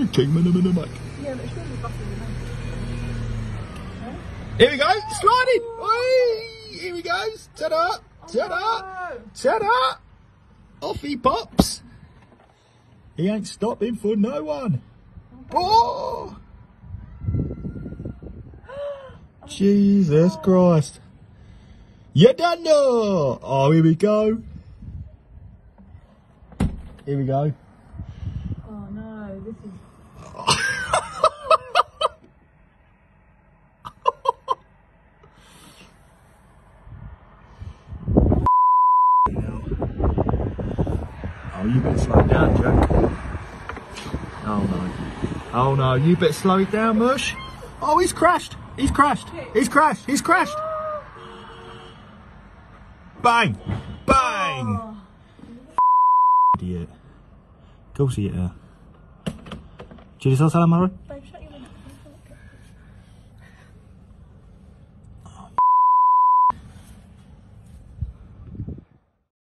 King man in the mic. Yeah, but it's really buffy, Here we go, sliding! Oi, here he goes. Ta-da! Ta-da! Ta-da! Off he pops. He ain't stopping for no one. Oh! Jesus Christ. You done know. Oh, here we go. Here we go. Oh no, this is... Oh, you better slow it down, Jack. Oh no. Oh no, you better slow it down, Mush. Oh, he's crashed. He's crashed. He's crashed. He's crashed. Bang! Bang! Oh. Idiot. Of course he hit her. Do you just salamaro?